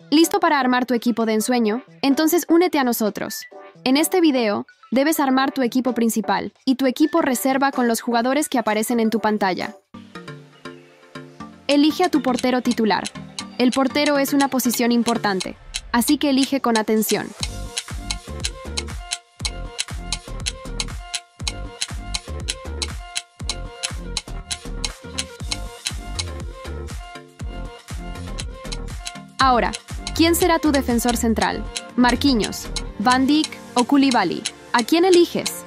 ¿Listo para armar tu equipo de ensueño? Entonces únete a nosotros. En este video, debes armar tu equipo principal y tu equipo reserva con los jugadores que aparecen en tu pantalla. Elige a tu portero titular. El portero es una posición importante, así que elige con atención. Ahora, ¿quién será tu defensor central? ¿Marquinhos, Van Dijk o Koulibaly? ¿A quién eliges?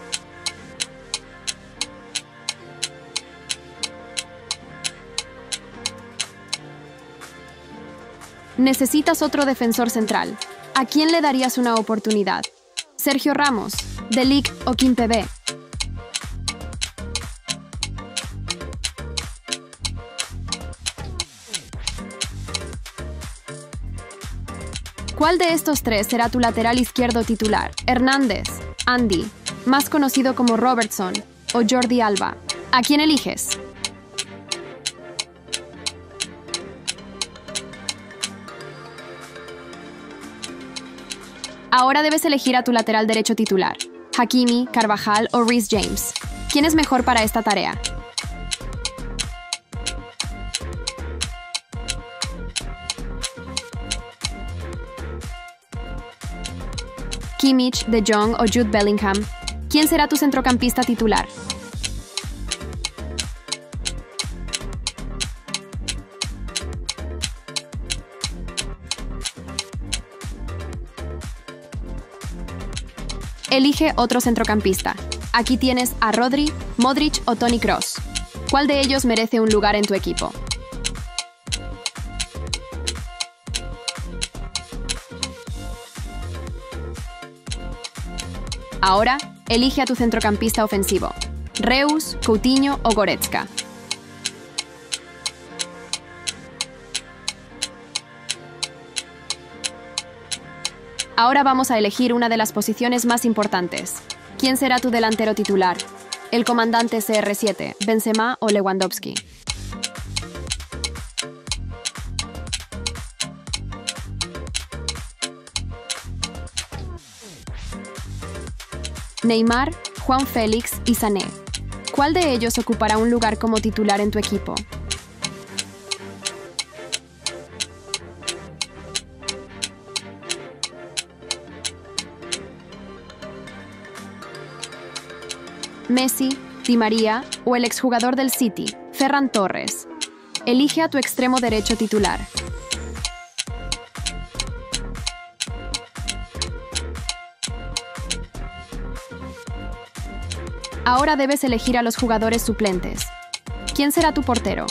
Necesitas otro defensor central. ¿A quién le darías una oportunidad? ¿Sergio Ramos, De Ligt o Kimpembe? ¿Cuál de estos tres será tu lateral izquierdo titular? ¿Hernández, Andy, más conocido como Robertson, o Jordi Alba? ¿A quién eliges? Ahora debes elegir a tu lateral derecho titular, Hakimi, Carvajal o Reece James. ¿Quién es mejor para esta tarea? Kimmich, De Jong o Jude Bellingham. ¿Quién será tu centrocampista titular? Elige otro centrocampista. Aquí tienes a Rodri, Modric o Toni Kroos. ¿Cuál de ellos merece un lugar en tu equipo? Ahora, elige a tu centrocampista ofensivo. Reus, Coutinho o Goretzka. Ahora vamos a elegir una de las posiciones más importantes. ¿Quién será tu delantero titular? ¿El comandante CR7, Benzema o Lewandowski? Neymar, Juan Félix y Sané. ¿Cuál de ellos ocupará un lugar como titular en tu equipo? Messi, Di María o el exjugador del City, Ferran Torres. Elige a tu extremo derecho titular. Ahora debes elegir a los jugadores suplentes. ¿Quién será tu portero?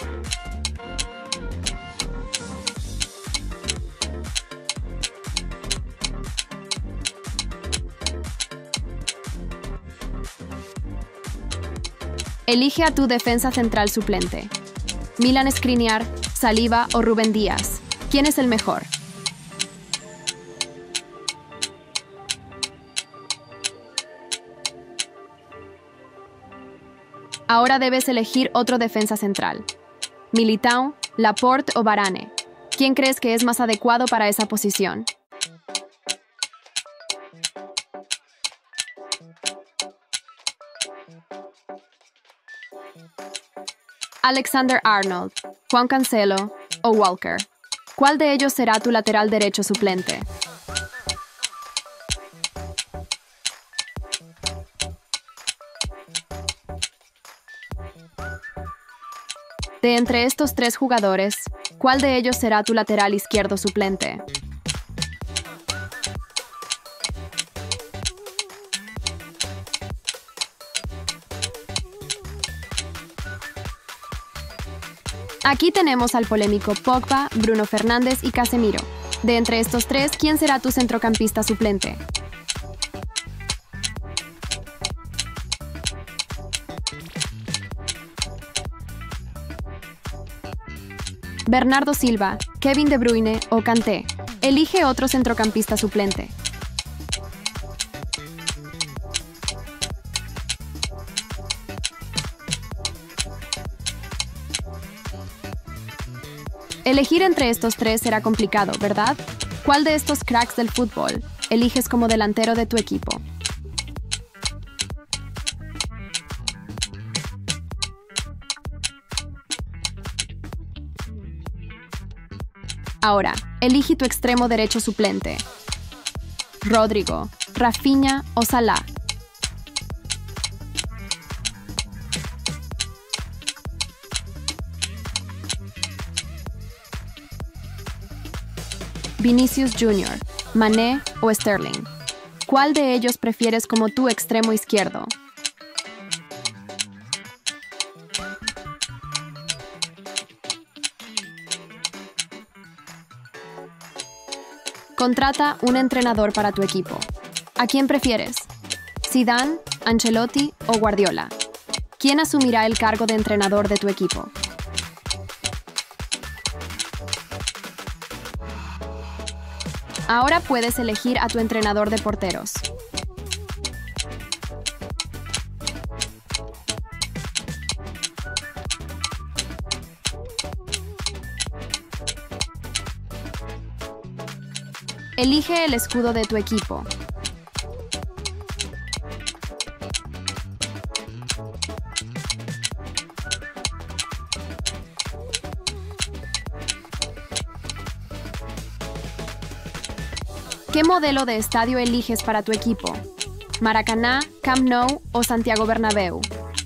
Elige a tu defensa central suplente. Milan Skriniar, Saliba o Rúben Díaz. ¿Quién es el mejor? Ahora debes elegir otro defensa central. Militao, Laporte o Varane. ¿Quién crees que es más adecuado para esa posición? Alexander-Arnold, Juan Cancelo o Walker. ¿Cuál de ellos será tu lateral derecho suplente? De entre estos tres jugadores, ¿cuál de ellos será tu lateral izquierdo suplente? Aquí tenemos al polémico Pogba, Bruno Fernández y Casemiro. De entre estos tres, ¿quién será tu centrocampista suplente? Bernardo Silva, Kevin De Bruyne o Kanté. Elige otro centrocampista suplente. Elegir entre estos tres será complicado, ¿verdad? ¿Cuál de estos cracks del fútbol eliges como delantero de tu equipo? Ahora, elige tu extremo derecho suplente. Rodrigo, Rafinha o Salah. Vinicius Jr., Mané o Sterling. ¿Cuál de ellos prefieres como tu extremo izquierdo? Contrata un entrenador para tu equipo. ¿A quién prefieres? ¿Zidane, Ancelotti o Guardiola? ¿Quién asumirá el cargo de entrenador de tu equipo? Ahora puedes elegir a tu entrenador de porteros. Elige el escudo de tu equipo. ¿Qué modelo de estadio eliges para tu equipo? ¿Maracaná, Camp Nou o Santiago Bernabéu?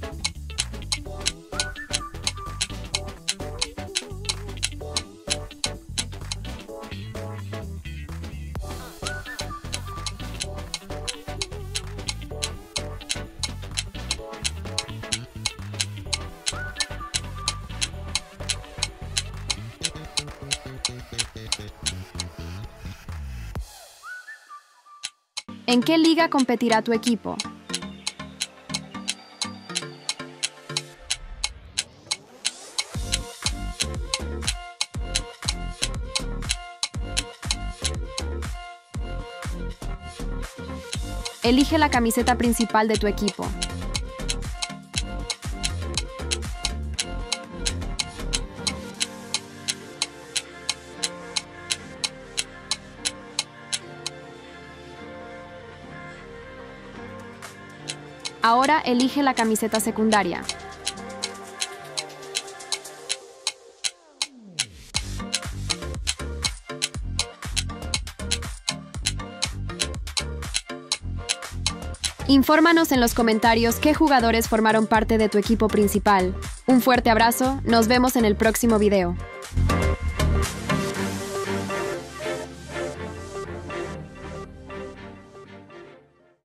¿En qué liga competirá tu equipo? Elige la camiseta principal de tu equipo. Ahora elige la camiseta secundaria. Infórmanos en los comentarios qué jugadores formaron parte de tu equipo principal. Un fuerte abrazo, nos vemos en el próximo video.